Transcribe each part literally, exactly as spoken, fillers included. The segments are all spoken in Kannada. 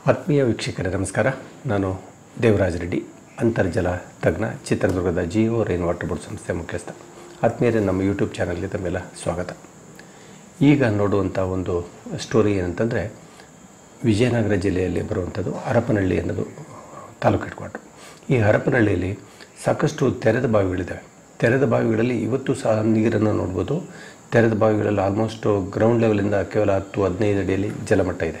ಆತ್ಮೀಯ ವೀಕ್ಷಕರೇ ನಮಸ್ಕಾರ. ನಾನು ದೇವರಾಜ ರೆಡ್ಡಿ, ಅಂತರ್ಜಲ ತಜ್ಞ, ಚಿತ್ರದುರ್ಗದ ಜಿಯೋ ರೈನ್ ವಾಟರ್ ಬೋರ್ಡ್ ಸಂಸ್ಥೆ ಮುಖ್ಯಸ್ಥ. ಆತ್ಮೀಯರೇ, ನಮ್ಮ ಯೂಟ್ಯೂಬ್ ಚಾನಲ್ಗೆ ತಮ್ಮೆಲ್ಲ ಸ್ವಾಗತ. ಈಗ ನೋಡುವಂಥ ಒಂದು ಸ್ಟೋರಿ ಏನಂತಂದರೆ, ವಿಜಯನಗರ ಜಿಲ್ಲೆಯಲ್ಲಿ ಬರುವಂಥದ್ದು ಹರಪನಹಳ್ಳಿ ಅನ್ನೋದು ತಾಲೂಕು ಹೆಡ್ ಕ್ವಾರ್ಟರ್. ಈ ಹರಪನಹಳ್ಳಿಯಲ್ಲಿ ಸಾಕಷ್ಟು ತೆರೆದ ಬಾವಿಗಳಿದ್ದಾವೆ. ತೆರೆದ ಬಾವಿಗಳಲ್ಲಿ ಇವತ್ತು ಸಹ ನೀರನ್ನು ನೋಡ್ಬೋದು. ತೆರೆದ ಬಾವಿಗಳಲ್ಲಿ ಆಲ್ಮೋಸ್ಟ್ ಗ್ರೌಂಡ್ ಲೆವೆಲಿಂದ ಕೇವಲ ಹತ್ತು ಹದಿನೈದು ಅಡಿಯಲ್ಲಿ ಜಲಮಟ್ಟ ಇದೆ.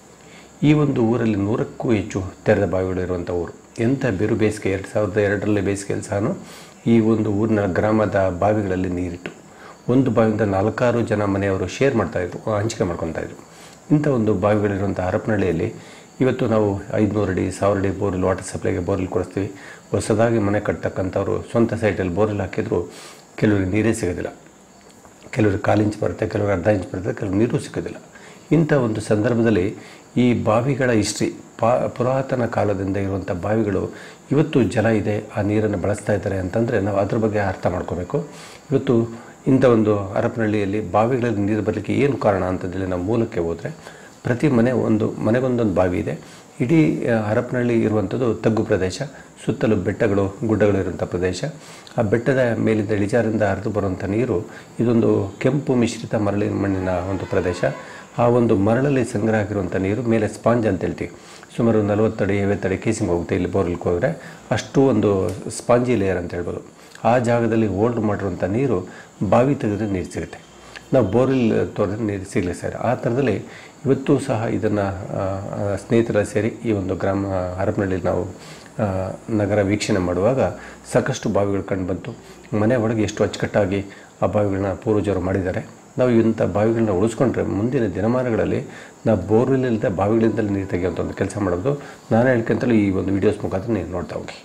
ಈ ಒಂದು ಊರಲ್ಲಿ ನೂರಕ್ಕೂ ಹೆಚ್ಚು ತೆರೆದ ಬಾವಿಗಳಿರುವಂಥ ಊರು. ಎಂಥ ಬಿರು ಬೇಸಿಗೆ, ಎರಡು ಸಾವಿರದ ಎರಡರಲ್ಲಿ ಬೇಸಿಗೆಯಲ್ಲಿ ಸಹ ಈ ಒಂದು ಊರಿನ ಗ್ರಾಮದ ಬಾವಿಗಳಲ್ಲಿ ನೀರಿಟ್ಟು ಒಂದು ಬಾವಿಯಿಂದ ನಾಲ್ಕಾರು ಜನ ಮನೆಯವರು ಶೇರ್ ಮಾಡ್ತಾಯಿದ್ರು, ಹಂಚಿಕೆ ಮಾಡ್ಕೊತಾಯಿದ್ರು. ಇಂಥ ಒಂದು ಬಾವಿಗಳಿರುವಂಥ ಹರಪನಹಳ್ಳಿಯಲ್ಲಿ ಇವತ್ತು ನಾವು ಐದುನೂರು ಅಡಿ ಸಾವಿರ ಅಡಿ ಬೋರ್ವೆಲ್ ವಾಟರ್ ಸಪ್ಲೈಗೆ ಬೋರ್ವೆಲ್ ಕೊಡಿಸ್ತೀವಿ. ಹೊಸದಾಗಿ ಮನೆ ಕಟ್ಟತಕ್ಕಂಥವ್ರು ಸ್ವಂತ ಸೈಟಲ್ಲಿ ಬೋರ್ವೆಲ್ ಹಾಕಿದ್ರು ಕೆಲವರಿಗೆ ನೀರೇ ಸಿಗೋದಿಲ್ಲ. ಕೆಲವರು ಕಾಲು ಇಂಚ್ ಬರುತ್ತೆ, ಕೆಲವರು ಅರ್ಧ ಇಂಚ್ ಬರುತ್ತೆ, ಕೆಲವರು ನೀರು ಸಿಗೋದಿಲ್ಲ. ಇಂಥ ಒಂದು ಸಂದರ್ಭದಲ್ಲಿ ಈ ಬಾವಿಗಳ ಹಿಸ್ಟ್ರಿ, ಪಾ ಪುರಾತನ ಕಾಲದಿಂದ ಇರುವಂಥ ಬಾವಿಗಳು ಇವತ್ತು ಜಲ ಇದೆ, ಆ ನೀರನ್ನು ಬಳಸ್ತಾ ಇದ್ದಾರೆ ಅಂತಂದರೆ ನಾವು ಅದ್ರ ಬಗ್ಗೆ ಅರ್ಥ ಮಾಡ್ಕೋಬೇಕು. ಇವತ್ತು ಇಂಥ ಒಂದು ಹರಪನಹಳ್ಳಿಯಲ್ಲಿ ಬಾವಿಗಳಲ್ಲಿ ನೀರು ಬರಲಿಕ್ಕೆ ಏನು ಕಾರಣ ಅಂತಂದೇಳಿ ನಾವು ಮೂಲಕ್ಕೆ ಹೋದರೆ, ಪ್ರತಿ ಮನೆ ಒಂದು ಮನೆಗೊಂದೊಂದು ಬಾವಿ ಇದೆ. ಇಡೀ ಹರಪನಹಳ್ಳಿ ಇರುವಂಥದ್ದು ತಗ್ಗು ಪ್ರದೇಶ, ಸುತ್ತಲೂ ಬೆಟ್ಟಗಳು ಗುಡ್ಡಗಳು ಇರುವಂಥ ಪ್ರದೇಶ. ಆ ಬೆಟ್ಟದ ಮೇಲಿಂದ ಇಳಿಜಾರಿಂದ ಹರಿದು ಬರುವಂಥ ನೀರು ಇದೊಂದು ಕೆಂಪು ಮಿಶ್ರಿತ ಮರಳಿನ ಮಣ್ಣಿನ ಒಂದು ಪ್ರದೇಶ. ಆ ಒಂದು ಮರಳಲ್ಲಿ ಸಂಗ್ರಹ ಆಗಿರುವಂಥ ನೀರು ಮೇಲೆ ಸ್ಪಾಂಜ್ ಅಂತ ಹೇಳ್ತೀವಿ. ಸುಮಾರು ನಲವತ್ತಡಿ ಐವತ್ತಡಿ ಕೇಸಿಂಗ್ ಹೋಗುತ್ತೆ. ಇಲ್ಲಿ ಬೋರ್ವೆಲ್ಗೆ ಹೋದರೆ ಅಷ್ಟು ಒಂದು ಸ್ಪಾಂಜಿ ಲೇಯರ್ ಅಂತ ಹೇಳ್ಬೋದು. ಆ ಜಾಗದಲ್ಲಿ ಹೋಲ್ಡ್ ಮಾಡಿರುವಂಥ ನೀರು ಬಾವಿ ತೆಗೆದ್ರೆ ನೀರು ಸಿಗುತ್ತೆ. ನಾವು ಬೋರ್ವೆಲ್ ತೋರಿದ್ರೆ ನೀರು ಸಿಗಲಿ ಸರ್. ಆ ಥರದಲ್ಲಿ ಇವತ್ತು ಸಹ ಇದನ್ನು ಸ್ನೇಹಿತರ ಸೇರಿ ಈ ಒಂದು ಗ್ರಾಮ ಹರಪನಹಳ್ಳಿಯಲ್ಲಿ ನಾವು ನಗರ ವೀಕ್ಷಣೆ ಮಾಡುವಾಗ ಸಾಕಷ್ಟು ಬಾವಿಗಳು ಕಂಡು ಬಂತು. ಮನೆ ಒಳಗೆ ಎಷ್ಟು ಅಚ್ಚುಕಟ್ಟಾಗಿ ಆ ಬಾವಿಗಳನ್ನ ಪೂರ್ವಜರು ಮಾಡಿದ್ದಾರೆ. ನಾವು ಇಂಥ ಬಾವಿಗಳನ್ನ ಉಳಿಸ್ಕೊಂಡ್ರೆ ಮುಂದಿನ ದಿನಮಾನಗಳಲ್ಲಿ ನಾವು ಬೋರ್ವೆಲ್ಲಿಂದ ಬಾವಿಗಳಿಂದಲೇ ನೀರು ತೆಗೆಯುವಂಥ ಒಂದು ಕೆಲಸ ಮಾಡೋದು. ನಾನು ಹೇಳ್ಕೊಂತಲೂ ಈ ಒಂದು ವೀಡಿಯೋಸ್ ಮುಖಾಂತರ ನೀವು ನೋಡ್ತಾ ಹೋಗಿ.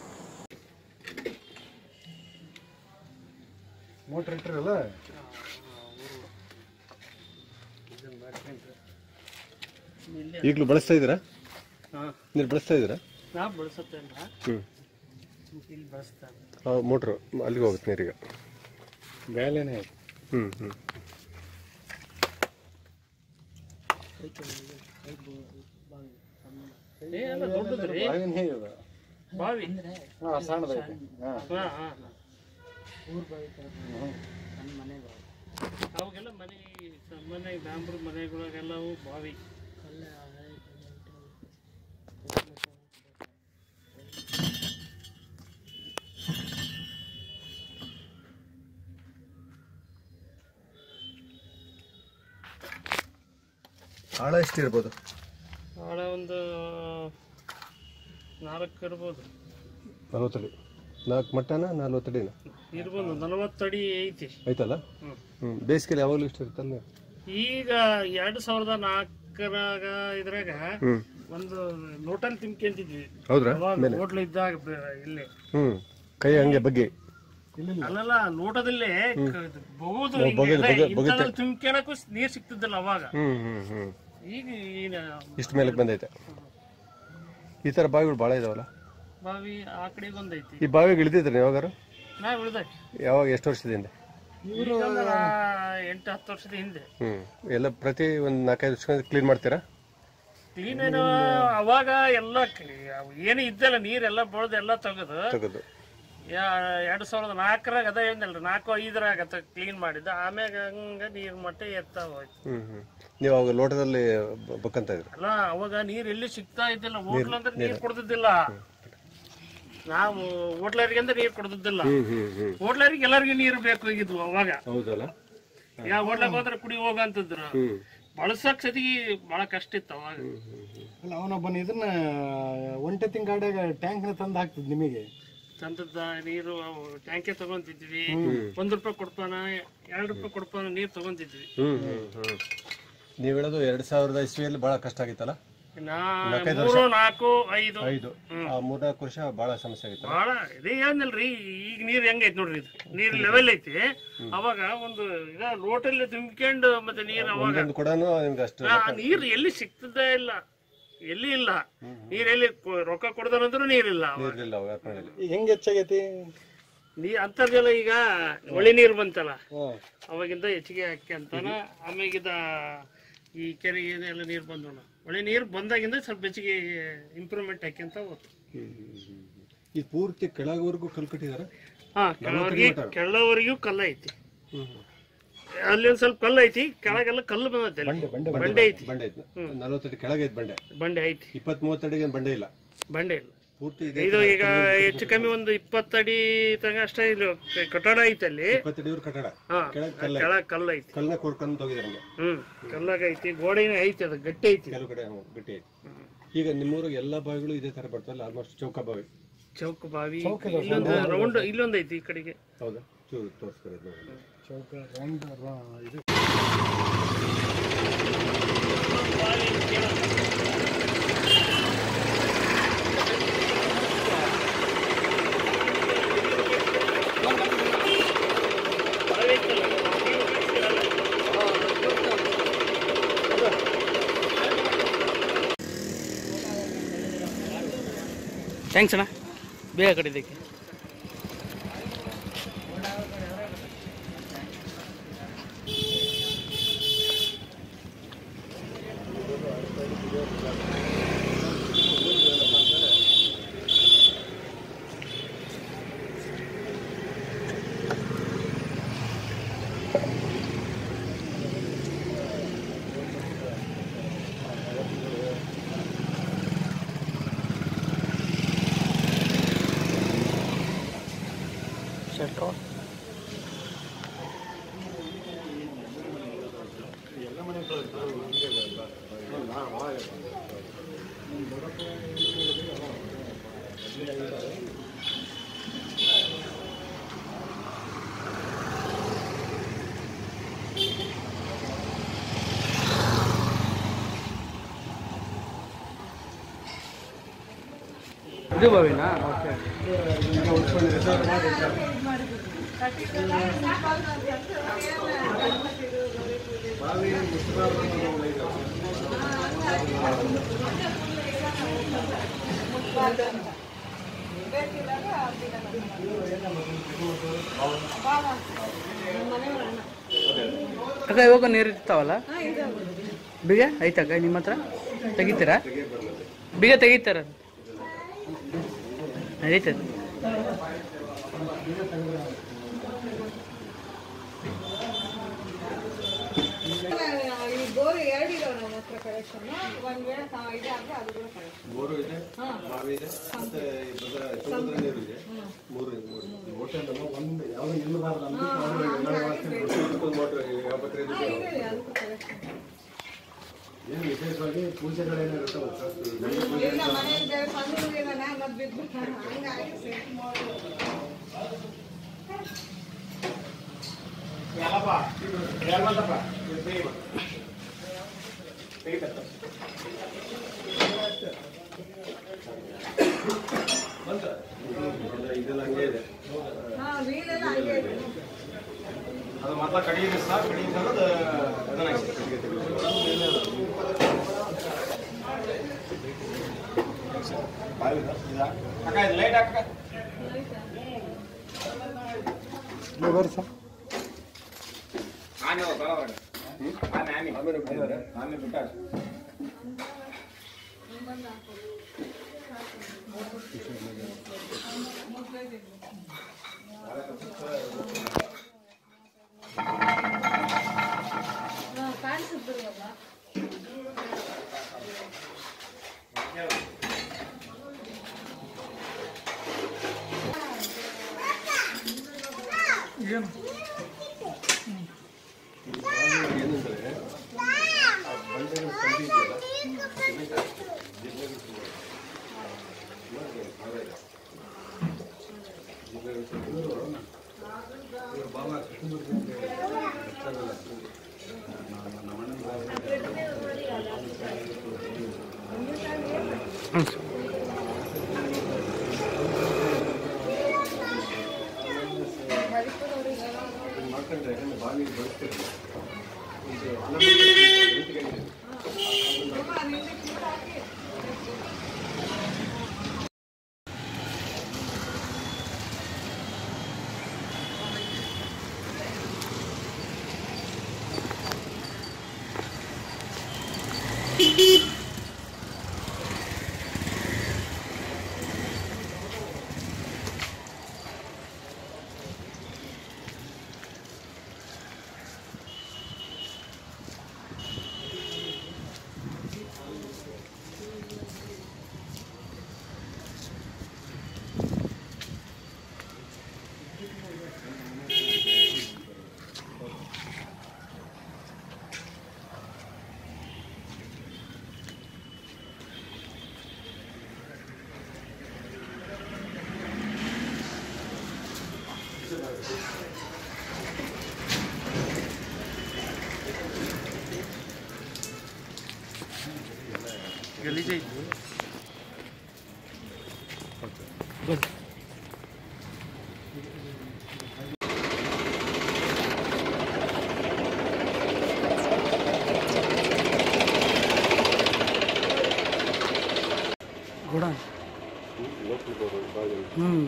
ಮೋಟ್ರ್ ಇಟ್ಟಿರಲ್ಲ, ಈಗಲೂ ಬಳಸ್ತಾ ಇದ್ದೀರಾ? ನೀರು ಬಳಸ್ತಾ ಇದ್ದೀರಾ? ನಾವು ಬಳಸುತ್ತೇನೆ. ಹ್ಞೂ, ಇಲ್ಲಿ ಬಳಸ್ತಾರೆ. ಹಾಂ, ಮೋಟ್ರು ಅಲ್ಲಿಗೆ ಹೋಗುತ್ತೆ ನೀರಿಗೆ. ಬೇಲೆನೇ ಹ್ಞೂ ಹ್ಞೂ ದೊಡ್ಡದ್ರಿ ಬಾವಿ. ಹಾಂ, ಸಣ್ಣದೈತೆ. ಹಾಂ, ಅವಾಗೆಲ್ಲ ಮನೆ ಮನೆ ಬ್ಯಾಂಬ್ರ ಮನೆಗಳಿಗೆಲ್ಲವು ಬಾವಿ. ಆಳ ಎಷ್ಟು ಇರ್ಬೋದು? ಆಳ ಒಂದು ನಾಲ್ಕು ಇರ್ಬೋದು. ನಲ್ವತ್ತಡಿ ನಾಲ್ಕು ಮಟ್ಟನ ನಲ್ವತ್ತಡಿನ ಇರ್ಬೋದು. ನಲವತ್ತಡಿ ಐತಿ ಆಯ್ತಲ್ಲ. ಹ್ಞೂ, ಬೇಸಿಗೆಲಿ ಯಾವಾಗಲೂ ಇಷ್ಟು ಇರುತ್ತಲ್ಲ. ಈಗ ಎರಡು ಸಾವಿರದ ನಾಲ್ಕರಾಗ ಇದ್ರಾಗ ಒಂದು ಲೋಟಲ್ ತಿನ್ಕೊಂತಿದ್ವಿ. ಹೌದ್ರಾ? ಹೋಟ್ಲು ಇದ್ದಾಗ ಇಲ್ಲಿ ಹ್ಞೂ, ಕೈ ಹಂಗೆ ಬಗ್ಗೆ ಅಲ್ಲಲ್ಲ, ಲೋಟದಲ್ಲೇ ಬಹುದು ತುಂಬ್ಕೊಳಕ್ಕೂ ನೀರ್ ಸಿಕ್ತಿದ್ದಿಲ್ಲ ಅವಾಗ. ಹ್ಮ್ ಹ್ಮ್ ಹ್ಮ್ ಈಗ ಇಷ್ಟು ಮೇಲಕ್ಕೆ ಬಂದೈತೆ. ಈ ಥರ ಬಾವಿಗಳು ಭಾಳ ಇದಾವಲ್ಲ. ಬಾವಿ ಆ ಕಡೆ ಒಂದೈತಿ. ಈ ಬಾವಿಗೆ ಇಳಿದಿದ್ರಿ ಯಾವಾಗಾರು? ನಾವ್ ಇಳ್ದ ಯಾವಾಗ, ಎಷ್ಟು ವರ್ಷದ ಹಿಂದೆ? ಎಂಟು ಹತ್ತು ವರ್ಷದ ಹಿಂದೆ. ಹ್ಮ್, ಎಲ್ಲ ಪ್ರತಿ ಒಂದು ನಾಲ್ಕೈದು ವರ್ಷ ಕ್ಲೀನ್ ಮಾಡ್ತೀರಾ? ಕ್ಲೀನ್ ಏನೋ ಅವಾಗ ಎಲ್ಲ ಏನು ಇದ್ದಲ್ಲ, ನೀರೆಲ್ಲ ಬಳ್ದು ಎಲ್ಲ ತೆಗೆದು ತೆಗೆದು ಎರಡ್ ಸಾವಿರದ ನಾಲ್ಕರಾಗ ಅದ ಏನಿಲ್ರಿ, ನಾಲ್ಕು ಐದರಾಗ ಕ್ಲೀನ್ ಮಾಡಿದ್ದ. ಆಮ್ಯಾಗ ಹಂಗ ನೀರ್ ಮಟ್ಟ ಎತ್ತಾ ಹೋಯ್ತು. ಹ್ಮ್ ಹ್ಮ್ ನೀವು ಅವಾಗ ಲೋಟದಲ್ಲಿ ಬಕ್ಕಂತ ಇದ್ರಿ ಅಲ್ಲ, ಅವಾಗ ನೀರ್ ಎಲ್ಲಿ ಸಿಗ್ತಾ ಇದ್ದಿಲ್ಲ. ಹೋಟ್ಲ್ ಅಂದ್ರೆ ನೀರ್ ಕೊಡ್ತಿದ್ದಿಲ್ಲ. ನಾವು ಹೋಟ್ಲರಿಗೆ ಅಂದ್ರೆ ನೀರ್ ಕೊಡ್ತಿದ್ದಿಲ್ಲ. ಹೋಟ್ಲರಿಗೆ ಎಲ್ಲರಿಗೂ ನೀರು ಬೇಕು ಆಗಿದ್ವು ಅವಾಗ. ಹೌದಲ್ಲ? ಯಾವ ಹೋಟ್ಲಾಗ ಹೋದ್ರೆ ಕುಡಿ ಹೋಗಂತಿದ್ರು. ಬಳಸಕ್ ಸತಿ ಬಹಳ ಕಷ್ಟ ಇತ್ತು ಅವಾಗ. ಅಲ್ಲ, ಅವನೊಬ್ಬನ ಇದನ್ನ ಒಂಟೆ ತಿಂಗಾಡ್ಯಾಗ ಟ್ಯಾಂಕ್ ನ ತಂದು ಹಾಕ್ತಿದ್ ನಿಮಗೆ. ತಂದದ್ದ ನೀರು ಟ್ಯಾಂಕೆ ತಗೊಂತಿದ್ವಿ. ಒಂದ್ ರೂಪಾಯಿ ಕೊಡ್ಪಾನ, ಎರಡ್ ರೂಪಾಯಿ ಕೊಡ್ಪಾನ ನೀರ್ ತಗೊಂತಿದ್ವಿ. ನೀವು ಹೇಳೋದು ಎರಡ್ ಸಾವಿರದ ಇಸ್ವಿಯಲ್ಲಿ ಬಹಳ ಕಷ್ಟ ಆಗಿತ್ತಲ್ಲ? ಮೂರು ನಾಲ್ಕು ಐದು ಐದು ಮೂರ್ನಾಲ್ಕು ವರ್ಷ ಬಹಳ ಸಮಸ್ಯೆ ಆಗಿತ್ತು. ಬಹಳ ಇದೇ ಏನಿಲ್ರಿ. ಈಗ ನೀರ್ ಹೆಂಗೈತಿ ನೋಡ್ರಿ, ಇದು ನೀರ್ ಲೆವೆಲ್ ಐತಿ. ಅವಾಗ ಒಂದು ಇದ ಲೋಟಲ್ಲಿ ತುಂಬಿಕೊಂಡು ಮತ್ತೆ ನೀರ್ ಅವಾಗ ಕೂಡ ನಿಮ್ಗೆ ಅಷ್ಟು ನೀರ್ ಎಲ್ಲಿ ಸಿಗ್ತದೇ ಇಲ್ಲ, ಎಲ್ಲಿ ಇಲ್ಲ ನೀರ್. ಎಲ್ಲಿ ರೊಕ್ಕ ಕೊಡ್ದಾರಂದ್ರೂ ನೀರಿಲ್ಲ. ಈಗ ಹೆಂಗ್ ಹೆಚ್ಚಾಗೈತಿ ನೀ ಅಂತರ್ಜಲ? ಈಗ ಒಳ್ಳೆ ನೀರು ಬಂತಲ್ಲ, ಅವಾಗಿಂದ ಹೆಚ್ಚಿಗೆ ಹಾಕಿ ಅಂತಾನ. ಆಮ್ಯಾಗಿದ ಈ ಕೆರೆಗೆ ಏನೆಲ್ಲ ನೀರು ಬಂದವಲ್ಲ ಒಳ್ಳೆ ನೀರು ಬಂದಾಗಿಂದ ಸ್ವಲ್ಪ ಬೆಚ್ಚಿಗೆ ಇಂಪ್ರೂವ್ಮೆಂಟ್ ಹಾಕ್ಯಂತ ಹೋಗ್ತು. ಈ ಪೂರ್ತಿ ಕೆಳವರೆಗೂ ಕಲ್ಲು ಕಟ್ಟಿದಾರ? ಹಾ, ಕೆಳವರೆಗೆ ಕೆಳವರೆಗೂ ಕಲ್ಲ ಐತಿ. ಅಲ್ಲಿ ಒಂದ್ ಸ್ವಲ್ಪ ಕಲ್ಲು ಐತಿ, ಕೆಳಗೆಲ್ಲ ಕಲ್ಲು ಬಂದೈತಿ. ಬಂಡೆ ಐತಿ. ಬಂಡೆ ಐತಿ. ನಲವತ್ತಡಿ ಕೆಳಗೆ ಐತಿ ಬಂಡೆ. ಬಂಡೆ ಐತಿ. ಇಪ್ಪತ್ತ್ ಮೂವತ್ತಡಿಗೆ ಬಂಡೆ ಇಲ್ಲ. ಬಂಡೆ ಇಲ್ಲ. ಪೂರ್ತಿ ಇದು ಈಗ ಹೆಚ್ಚು ಕಮ್ಮಿ ಒಂದು ಇಪ್ಪತ್ತಡಿ ತನಕ ಅಷ್ಟೇ ಇಲ್ಲಿ ಕಟ್ಟಡ ಐತಿ. ಅಲ್ಲಿ ಇಪ್ಪತ್ತಡಿ ಕಟ್ಟಡ. ಹಾ, ಕೆಳಗೆ ಕಲ್ಲು ಐತಿ. ಕಲ್ಲನ್ನ ಕೊಡ್ಕೊಂಡು ಹೋಗಿದಾರೆ. ಹ್ಮ್, ಕಲ್ಲಾಗ ಐತಿ. ಗೋಡೆನೇ ಐತಿ, ಅದು ಗಟ್ಟಿ ಐತಿ. ಕೆಲವು ಕಡೆ ಗಟ್ಟಿ ಐತಿ. ಈಗ ನಿಮ್ಮೂರಿಗೆ ಎಲ್ಲಾ ಬಾವಿಗಳು ಇದೇ ತರ ಬರ್ತಲ್ಲ? ಆಲ್ಮೋಸ್ಟ್ ಚೌಕ ಬಾವಿ. ಚೌಕ ಬಾವಿ ಇಲ್ಲೊಂದು ರೌಂಡ್ ಇಲ್ಲೊಂದು ಐತಿ ಈ ಕಡೆಗೆ. ಹೌದಾ? ಚೂರು ತೋರಿಸ್ತಾರೆ. ಚೌಕ ರೌಂಡ್ ಇದು ಥ್ಯಾಂಕ್ಸ್ ಅಣ್ಣ, ಬೇಗ ಕಡಿದಕ್ಕೆ. ಶರ್ಟ್ ಇದು ಬಾವಿನಾ? ಓಕೆ. ಅಕ್ಕ ಇವಾಗ ನೀರು ಇರ್ತಾವಲ್ಲ, ಬೀಗ ಐತಕ್ಕ ನಿಮ್ಮ ಹತ್ರ? ತೆಗಿತೀರಾ? ಬೀಗ ತೆಗಿತಾರ? ನಡೀತದೆ. ಬೋರು ಎರಡು ಇದಾವೆ ನಮ್ಮ ಹತ್ರ ಕಲೆಕ್ಷನ್. ಒಂದ್ ವೇಳೆ ಇದೆ ಆದ್ರೆ ಅದು ಕೂಡ ಕಲೆಕ್ಷನ್. ಬೋರು ಇದೆ, ಬಾವಿ ಇದೆ, ಮತ್ತೆ ಸಮುದ್ರ ನೀರು ಇದೆ. ಮೂರು ಹೋಟೆಲ್ ಒಂದು ಯಾವ್ದು ನಿಲ್ಲಬಾರ್ದು ಅಂತ ಏನು ವಿಶೇಷವಾಗಿ ಪೂಜೆಗಳೇನಿರುತ್ತಲ್ಲ ಮನೆಯಿಂದ ಸಂದೂರಿನ ಮದ್ಬಿದ್ದು ಹಂಗಾಗಿ ಇದೆಲ್ಲ ಹಂಗೆ ಇದೆ. ಹಾ, ವೀಲೆಲ್ಲ ಹಂಗೆ ಇದೆ. ಅದು ಮಾತ್ರ ಕಡಿಗೆ ಸರ್ ಕಡಿಗೆ ಅನ್ನೋದು ಅದನ್ನ ಅಕ್ಕ ಇದು ಲೈಟ್ ಅಕ್ಕ ವರ್ಷ ಆನೆ ಬರವರ ಆನೆ ಆನೆ ಆಮೇಲೆ ಆನೆ ಬಿಟ್ಟ ಏನಂದ್ರೆ ಬಂಡೆಗಳ ಸಂಧಿ ಇದೆಯಲ್ಲ ಮಾಡ್ಕೊಂಡ್ರೆ ಯಾಕಂದ್ರೆ ಬಾವಿ ಬಳಸ್ತಿರಲ್ಲ गली चाहिए घोड़ा हम्म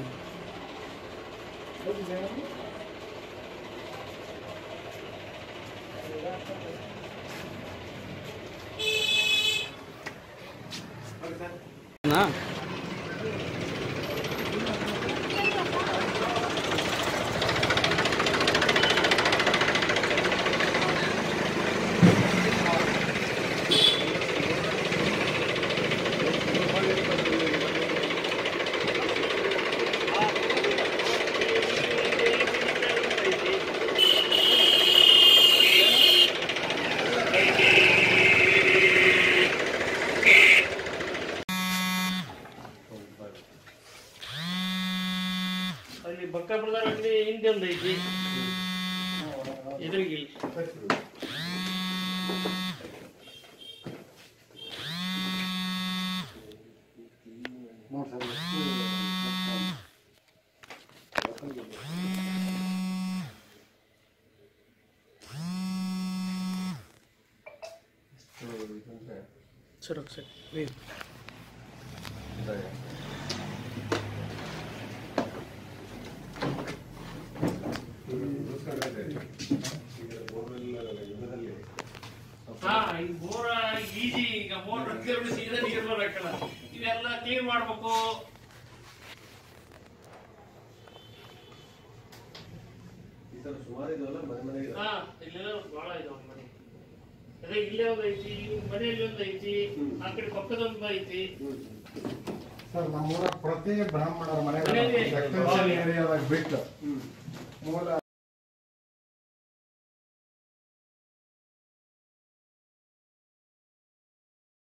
ना ಅಲ್ಲಿ ಬಕ್ಕಾಪುರದ ಅಂಗಡಿ ಹಿಂದೆ ಒಂದು ಐತಿ ಎದುರಿಗೆ ಸರ್ ಸರಿ ಹಾ ಈ ಬೋರ ಈಜಿ ಈಗ ಬೋರ್ ರೊಕ್ಕ ಸೀದಾ ನೀರು ಬರಬೇಕಲ್ಲ ಇವೆಲ್ಲ ಕ್ಲೀನ್ ಮಾಡ್ಬೇಕು. ಹಾ ಇಲ್ಲೆಲ್ಲ ಬಹಳ ಇದಾವ ಮನೆ. ಅದೇ ಇಲ್ಲೇ ಒಂದು ಐತಿ, ಮನೆಯಲ್ಲಿ ಒಂದು ಐತಿ, ಆ ಕಡೆ ಪಕ್ಕದೊಂದು ಐತಿ. ಸರ್ ನಮ್ಮೂರ ಪ್ರತಿ ಬ್ರಾಹ್ಮಣರ ಮನೆ ಬಿಟ್ಟು ಮೂಲ